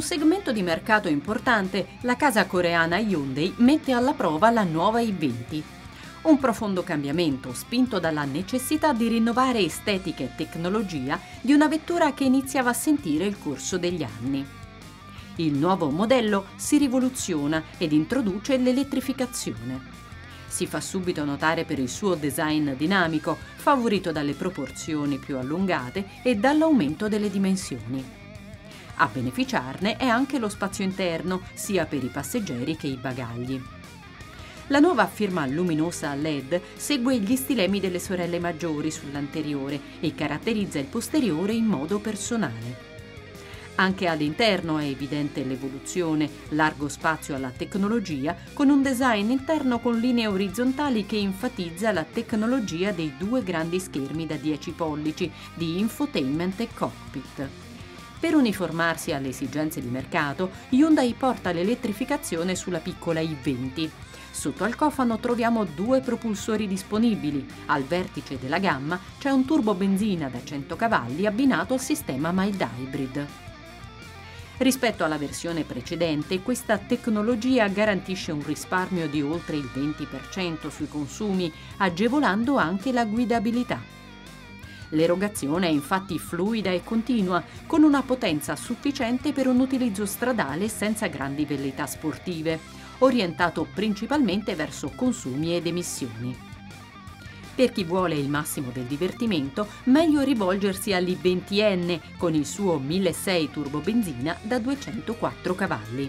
segmento di mercato importante, la casa coreana Hyundai mette alla prova la nuova i20. Un profondo cambiamento spinto dalla necessità di rinnovare estetica e tecnologia di una vettura che iniziava a sentire il corso degli anni. Il nuovo modello si rivoluziona ed introduce l'elettrificazione. Si fa subito notare per il suo design dinamico, favorito dalle proporzioni più allungate e dall'aumento delle dimensioni. A beneficiarne è anche lo spazio interno, sia per i passeggeri che i bagagli. La nuova firma luminosa a LED segue gli stilemi delle sorelle maggiori sull'anteriore e caratterizza il posteriore in modo personale. Anche all'interno è evidente l'evoluzione, largo spazio alla tecnologia, con un design interno con linee orizzontali che enfatizza la tecnologia dei due grandi schermi da 10 pollici di infotainment e cockpit. Per uniformarsi alle esigenze di mercato, Hyundai porta l'elettrificazione sulla piccola i20. Sotto al cofano troviamo due propulsori disponibili. Al vertice della gamma c'è un turbo benzina da 100 cavalli abbinato al sistema mild hybrid. Rispetto alla versione precedente, questa tecnologia garantisce un risparmio di oltre il 20% sui consumi, agevolando anche la guidabilità. L'erogazione è infatti fluida e continua, con una potenza sufficiente per un utilizzo stradale senza grandi velleità sportive, orientato principalmente verso consumi ed emissioni. Per chi vuole il massimo del divertimento, meglio rivolgersi all'i20N con il suo 1600 turbobenzina da 204 cavalli.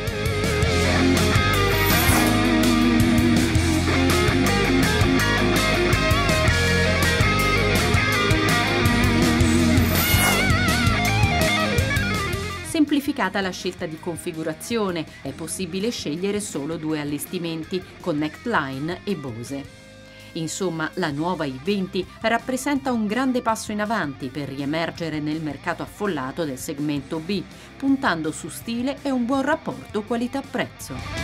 Semplificata la scelta di configurazione, è possibile scegliere solo due allestimenti, Connect Line e Bose. Insomma, la nuova i20 rappresenta un grande passo in avanti per riemergere nel mercato affollato del segmento B, puntando su stile e un buon rapporto qualità-prezzo.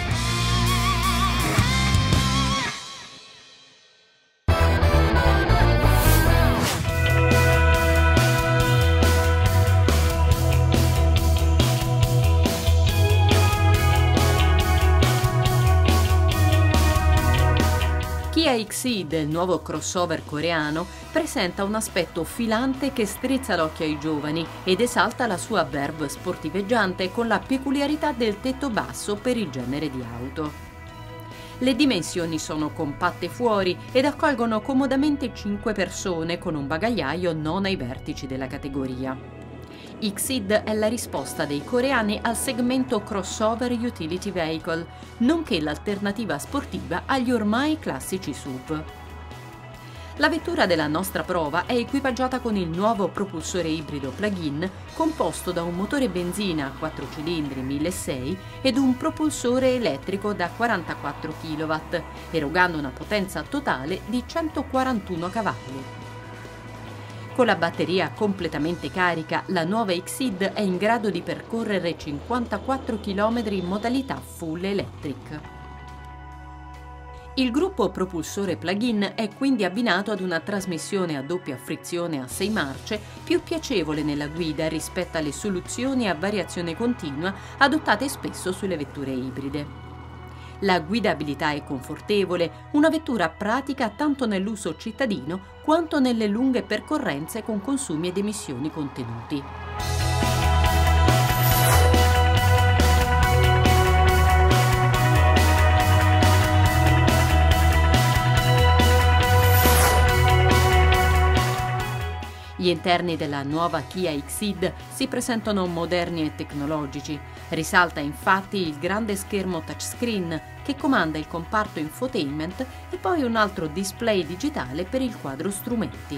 Kia Exceed, il nuovo crossover coreano, presenta un aspetto filante che strizza l'occhio ai giovani ed esalta la sua verve sportiveggiante con la peculiarità del tetto basso per il genere di auto. Le dimensioni sono compatte fuori ed accolgono comodamente 5 persone con un bagagliaio non ai vertici della categoria. Exceed è la risposta dei coreani al segmento crossover utility vehicle, nonché l'alternativa sportiva agli ormai classici SUV. La vettura della nostra prova è equipaggiata con il nuovo propulsore ibrido plug-in composto da un motore benzina a 4 cilindri 1600 ed un propulsore elettrico da 44 kW, erogando una potenza totale di 141 cavalli. Con la batteria completamente carica, la nuova Exceed è in grado di percorrere 54 km in modalità full electric. Il gruppo propulsore plug-in è quindi abbinato ad una trasmissione a doppia frizione a 6 marce più piacevole nella guida rispetto alle soluzioni a variazione continua adottate spesso sulle vetture ibride. La guidabilità è confortevole, una vettura pratica tanto nell'uso cittadino quanto nelle lunghe percorrenze con consumi ed emissioni contenuti. Gli interni della nuova Kia Exceed si presentano moderni e tecnologici. Risalta infatti il grande schermo touchscreen che comanda il comparto infotainment e poi un altro display digitale per il quadro strumenti.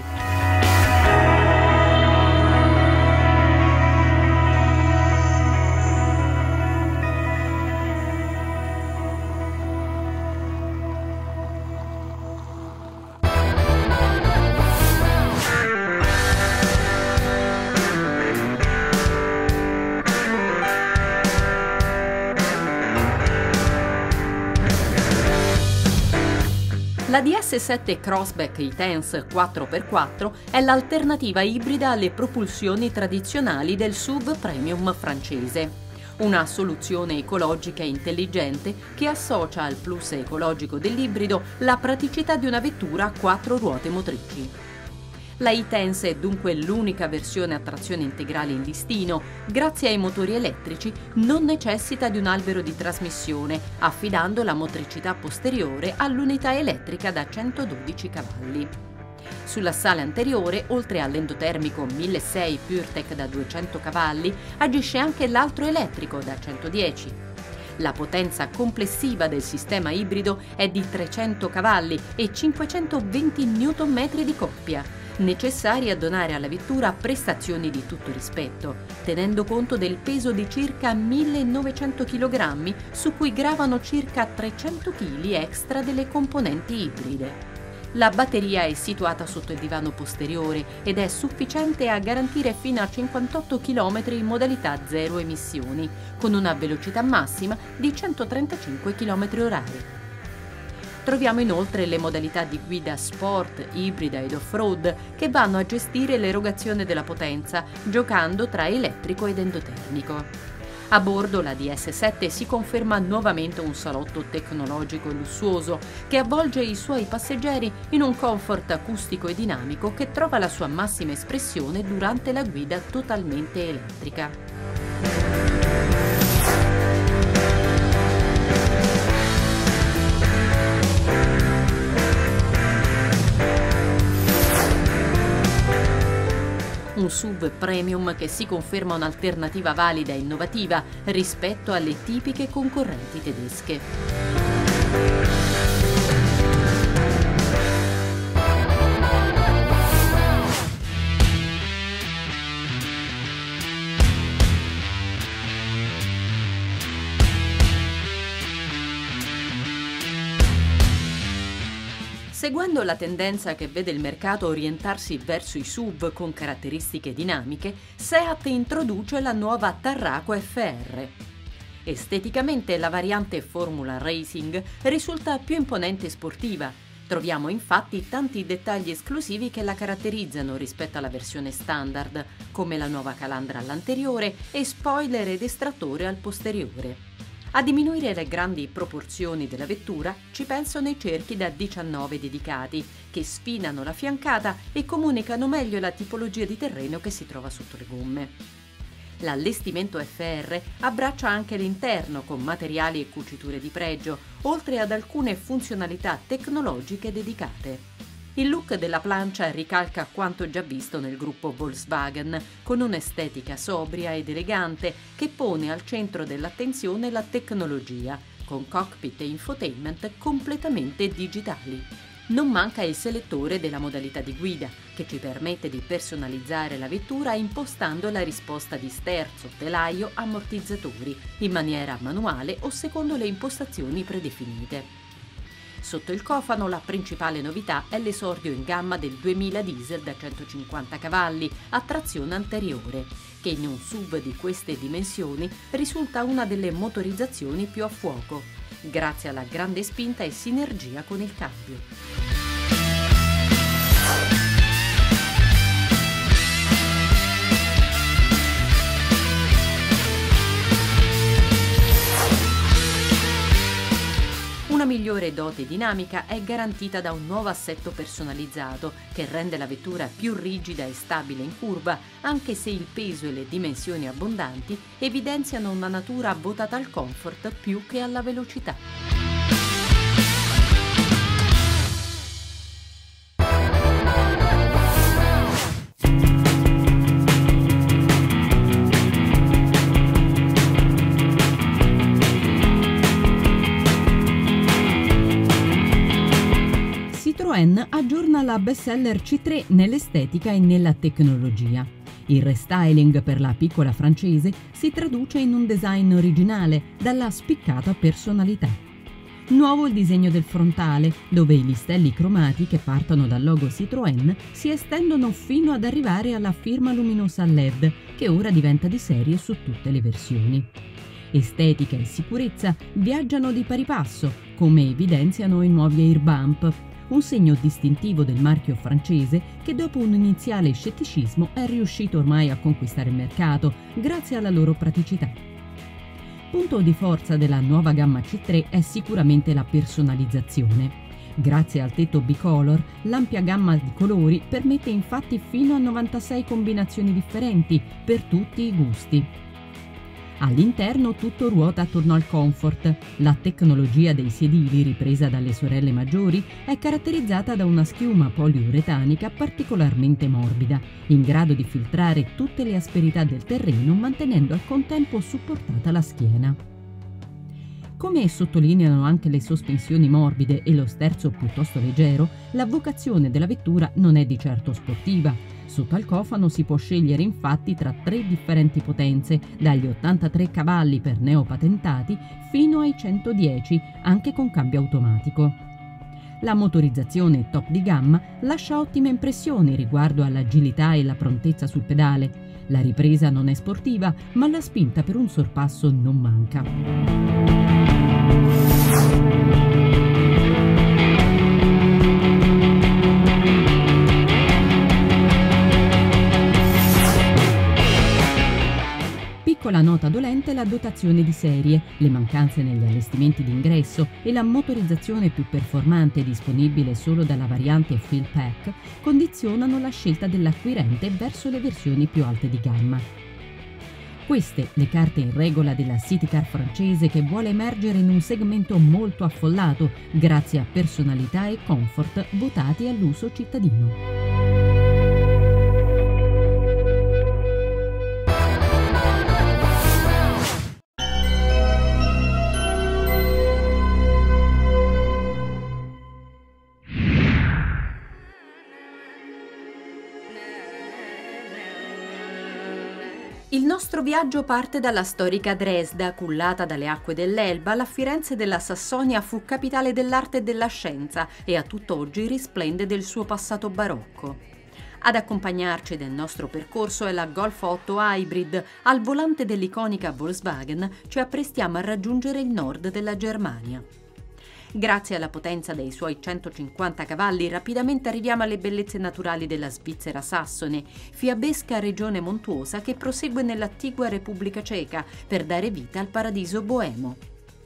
La DS7 Crossback e-Tense 4x4 è l'alternativa ibrida alle propulsioni tradizionali del SUV premium francese. una soluzione ecologica e intelligente che associa al plus ecologico dell'ibrido la praticità di una vettura a 4 ruote motrici. La e-Tense è dunque l'unica versione a trazione integrale in listino. Grazie ai motori elettrici non necessita di un albero di trasmissione, affidando la motricità posteriore all'unità elettrica da 112 cavalli. Sull'assale anteriore, oltre all'endotermico 1600 PureTech da 200 cavalli, agisce anche l'altro elettrico da 110. La potenza complessiva del sistema ibrido è di 300 cavalli e 520 Nm di coppia, necessari a donare alla vettura prestazioni di tutto rispetto, tenendo conto del peso di circa 1900 kg, su cui gravano circa 300 kg extra delle componenti ibride. La batteria è situata sotto il divano posteriore ed è sufficiente a garantire fino a 58 km in modalità zero emissioni, con una velocità massima di 135 km/h. Troviamo inoltre le modalità di guida sport, ibrida ed off-road che vanno a gestire l'erogazione della potenza, giocando tra elettrico ed endotermico. A bordo la DS7 si conferma nuovamente un salotto tecnologico e lussuoso che avvolge i suoi passeggeri in un comfort acustico e dinamico che trova la sua massima espressione durante la guida totalmente elettrica. Un SUV premium che si conferma un'alternativa valida e innovativa rispetto alle tipiche concorrenti tedesche. Seguendo la tendenza che vede il mercato orientarsi verso i SUV con caratteristiche dinamiche, SEAT introduce la nuova Tarraco FR. Esteticamente la variante Formula Racing risulta più imponente e sportiva. Troviamo infatti tanti dettagli esclusivi che la caratterizzano rispetto alla versione standard, come la nuova calandra all'anteriore e spoiler ed estrattore al posteriore. A diminuire le grandi proporzioni della vettura ci pensano i cerchi da 19 dedicati, che sfinano la fiancata e comunicano meglio la tipologia di terreno che si trova sotto le gomme. L'allestimento FR abbraccia anche l'interno con materiali e cuciture di pregio, oltre ad alcune funzionalità tecnologiche dedicate. Il look della plancia ricalca quanto già visto nel gruppo Volkswagen, con un'estetica sobria ed elegante che pone al centro dell'attenzione la tecnologia, con cockpit e infotainment completamente digitali. Non manca il selettore della modalità di guida, che ci permette di personalizzare la vettura impostando la risposta di sterzo, telaio, ammortizzatori, in maniera manuale o secondo le impostazioni predefinite. Sotto il cofano la principale novità è l'esordio in gamma del 2000 diesel da 150 cavalli a trazione anteriore, che in un SUV di queste dimensioni risulta una delle motorizzazioni più a fuoco, grazie alla grande spinta e sinergia con il cambio. Una migliore dote dinamica è garantita da un nuovo assetto personalizzato che rende la vettura più rigida e stabile in curva, anche se il peso e le dimensioni abbondanti evidenziano una natura votata al comfort più che alla velocità. Citroën aggiorna la bestseller C3 nell'estetica e nella tecnologia. Il restyling per la piccola francese si traduce in un design originale dalla spiccata personalità. Nuovo il disegno del frontale, dove i listelli cromati che partono dal logo Citroën si estendono fino ad arrivare alla firma luminosa LED, che ora diventa di serie su tutte le versioni. Estetica e sicurezza viaggiano di pari passo, come evidenziano i nuovi air bump, un segno distintivo del marchio francese che dopo un iniziale scetticismo è riuscito ormai a conquistare il mercato grazie alla loro praticità. punto di forza della nuova gamma C3 è sicuramente la personalizzazione. Grazie al tetto bicolor, l'ampia gamma di colori permette infatti fino a 96 combinazioni differenti per tutti i gusti. All'interno tutto ruota attorno al comfort. La tecnologia dei sedili, ripresa dalle sorelle maggiori, è caratterizzata da una schiuma poliuretanica particolarmente morbida, in grado di filtrare tutte le asperità del terreno, mantenendo al contempo supportata la schiena. Come sottolineano anche le sospensioni morbide e lo sterzo piuttosto leggero, la vocazione della vettura non è di certo sportiva. Sotto al cofano si può scegliere infatti tra 3 differenti potenze, dagli 83 cavalli per neopatentati fino ai 110, anche con cambio automatico. La motorizzazione top di gamma lascia ottime impressioni riguardo all'agilità e la prontezza sul pedale. La ripresa non è sportiva, ma la spinta per un sorpasso non manca. Piccola nota dolente è la dotazione di serie, le mancanze negli allestimenti d'ingresso e la motorizzazione più performante disponibile solo dalla variante Full Pack condizionano la scelta dell'acquirente verso le versioni più alte di gamma. Queste le carte in regola della city car francese, che vuole emergere in un segmento molto affollato grazie a personalità e comfort votati all'uso cittadino. Il nostro viaggio parte dalla storica Dresda, cullata dalle acque dell'Elba. La Firenze della Sassonia fu capitale dell'arte e della scienza e a tutt'oggi risplende del suo passato barocco. Ad accompagnarci nel nostro percorso è la Golf 8 Hybrid. Al volante dell'iconica Volkswagen ci apprestiamo a raggiungere il nord della Germania. Grazie alla potenza dei suoi 150 cavalli, rapidamente arriviamo alle bellezze naturali della Svizzera sassone, fiabesca regione montuosa che prosegue nell'attigua Repubblica Ceca per dare vita al paradiso boemo.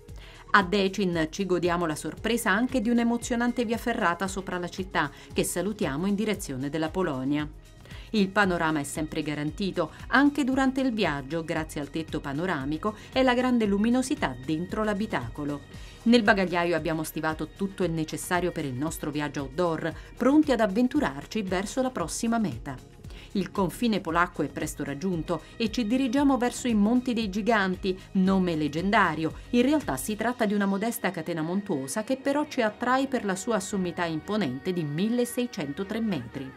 A Decin ci godiamo la sorpresa anche di un'emozionante via ferrata sopra la città, che salutiamo in direzione della Polonia. Il panorama è sempre garantito, anche durante il viaggio, grazie al tetto panoramico e la grande luminosità dentro l'abitacolo. Nel bagagliaio abbiamo stivato tutto il necessario per il nostro viaggio outdoor, pronti ad avventurarci verso la prossima meta. Il confine polacco è presto raggiunto e ci dirigiamo verso i Monti dei Giganti, nome leggendario. In realtà si tratta di una modesta catena montuosa che però ci attrae per la sua sommità imponente di 1603 metri.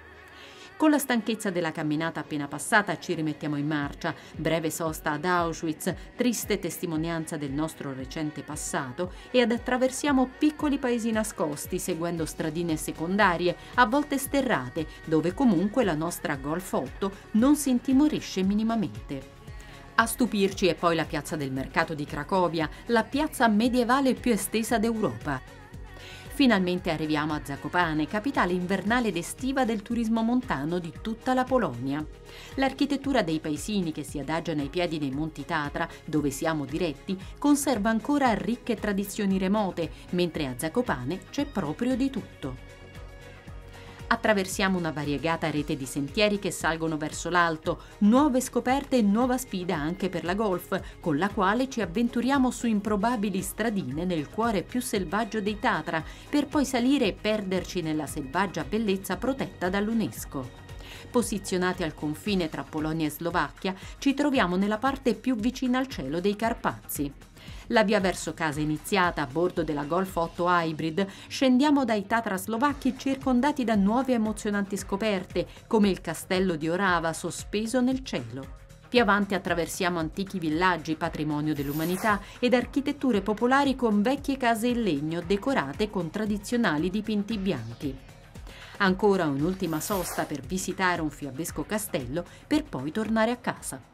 Con la stanchezza della camminata appena passata ci rimettiamo in marcia, breve sosta ad Auschwitz, triste testimonianza del nostro recente passato, e attraversiamo piccoli paesi nascosti, seguendo stradine secondarie, a volte sterrate, dove comunque la nostra Golf 8 non si intimorisce minimamente. A stupirci è poi la piazza del mercato di Cracovia, la piazza medievale più estesa d'Europa. Finalmente arriviamo a Zakopane, capitale invernale ed estiva del turismo montano di tutta la Polonia. L'architettura dei paesini che si adagiano ai piedi dei Monti Tatra, dove siamo diretti, conserva ancora ricche tradizioni remote, mentre a Zakopane c'è proprio di tutto. Attraversiamo una variegata rete di sentieri che salgono verso l'alto, nuove scoperte e nuova sfida anche per la Golf, con la quale ci avventuriamo su improbabili stradine nel cuore più selvaggio dei Tatra, per poi salire e perderci nella selvaggia bellezza protetta dall'UNESCO. Posizionati al confine tra Polonia e Slovacchia, ci troviamo nella parte più vicina al cielo dei Carpazi. La via verso casa è iniziata a bordo della Golf 8 Hybrid. Scendiamo dai Tatra slovacchi circondati da nuove emozionanti scoperte, come il castello di Orava sospeso nel cielo. Più avanti attraversiamo antichi villaggi, patrimonio dell'umanità, ed architetture popolari con vecchie case in legno decorate con tradizionali dipinti bianchi. Ancora un'ultima sosta per visitare un fiabesco castello, per poi tornare a casa.